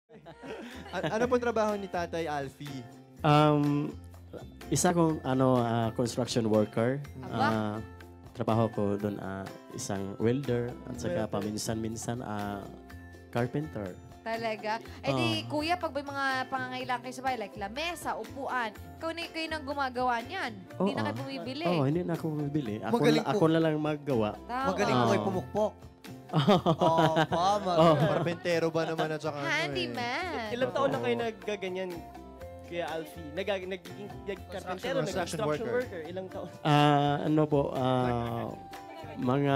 Ano po trabaho ni Tatay Alfie? Isa kong construction worker. Aba. Trabaho ko doon isang welder at saka paminsan-minsan carpenter. Talaga? Eh di, kuya, pag may mga pangangailangan kayo sa bahay, like lamesa, upuan, kayo nang gumagawa niyan. Hindi na kayo bumibili. Oo, hindi na ako bumibili. Magaling po. Ako na lang maggawa. Tama. Magaling po kayo pumukpok. Parpentero ba naman at saka Handyman. Ilang taon na kayo naggaganyan, Kuya Alfie? Nagiging carpentero, Construction construction worker. worker. Ilang taon? Ano po, mga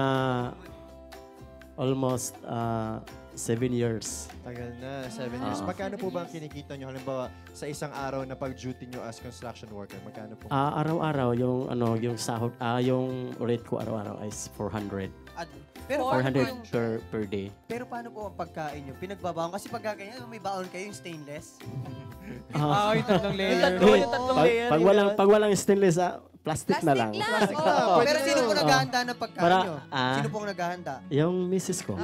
almost 7 years. Tagal na, 7 years. Magkano po ba ang kinikita nyo? Halimbawa, sa isang araw na pag-duty nyo as construction worker, magkano po? Araw-araw yung sahod, yung rate ko araw-araw is 400. Pero 400 per day. Pero paano po ang pagkain nyo? Pinagbabaon? Kasi pag ganyan, may baon kayo yung stainless. Yung tatlong layer. Yung tatlong layer. Pag walang stainless, plastic na lang. Plastic Oo. lang. Pero sino po naghahanda ng pagkain Para, nyo? Sino pong naghahanda? Yung misis ko.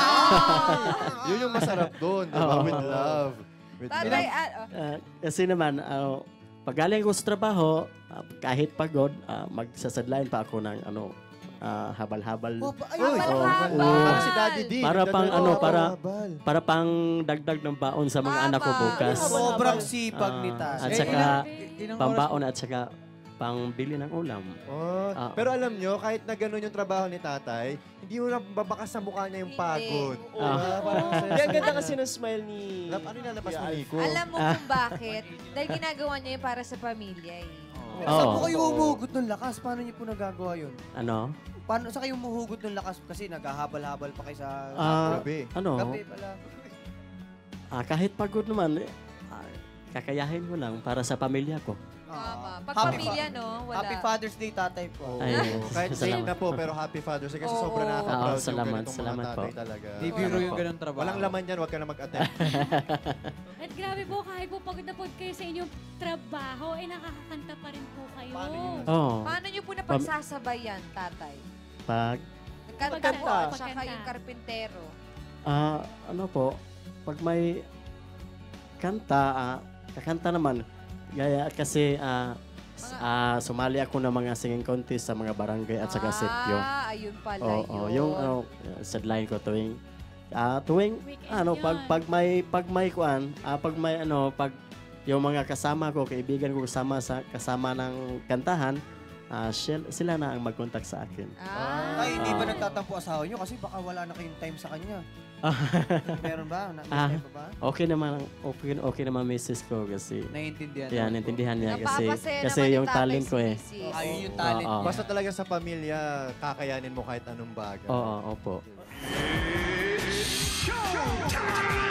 Yun yung masarap doon, di ba? With love. With Tatay, Kasi naman, pag galing ko sa trabaho, kahit pagod, magsasadlayan pa ako ng habal-habal. Habal-habal. Si Daddy D. Para pang habal. para pang dagdag ng baon sa mga anak ko bukas. Sobrang sipag ni At Tas. saka pambaon at saka pangbili ng ulam. Pero alam nyo, kahit na gano'n yung trabaho ni tatay, hindi mo nababakas sa mukha niya yung pagod. Parang Hindi, ang ganda kasi ng smile ni... Ano yung lalabas mo, Nico? alam mo kung bakit? Dahil ginagawa niya yun para sa pamilya eh. Saan po kayo umuhugot ng lakas? Paano niyo po nagagawa yun? Ano? Paano sa kayo umuhugot ng lakas? Kasi naghahabal-habal pa kayo sa Gabi. gabi pala. Kahit pagod naman, kakayahin ko lang para sa pamilya ko. Tama. Pag Happy pamilya, no? Wala. Happy Father's Day, tatay po. Ay, Kahit late salamat na po, pero happy Father's Day kasi Oo. sobrang nakaka-proud yung Salamat, ganitong mga salamat po. tatay talaga. Di biro yung ganun trabaho. Walang laman yan, huwag ka na mag-attend. At grabe po, kahit po pagod na pagod kayo sa inyong trabaho, ay nakakakanta pa rin po kayo. Paano niyo po napagsasabay yan, tatay? Pag, Nagkanta po at Pagkanta. saka yung karpintero. ano po, pag may kanta, kakanta naman. Gaya kasi, sumali ako ng mga singing contest sa mga barangay at saka setyo. Ayun pala Oo, yun. yung sideline ko tuwing Weekend pag may kuan, pag may pag yung mga kasama ko, kaibigan ko kasama ng kantahan, sila na ang mag-contact sa akin. Ay, hindi ba nagtatampo asawa nyo? Kasi baka wala na kayong time sa kanya. Meron ba? May time pa ba? Okay naman misis ko kasi Naiintindihan. yan, naintindihan niya Napapasaya kasi naman ni yung tatay talent si ko eh. Mrs. Ayun yung talent. Oo. Basta talaga sa pamilya, kakayanin mo kahit anong bagay. Oo, opo. Showtime!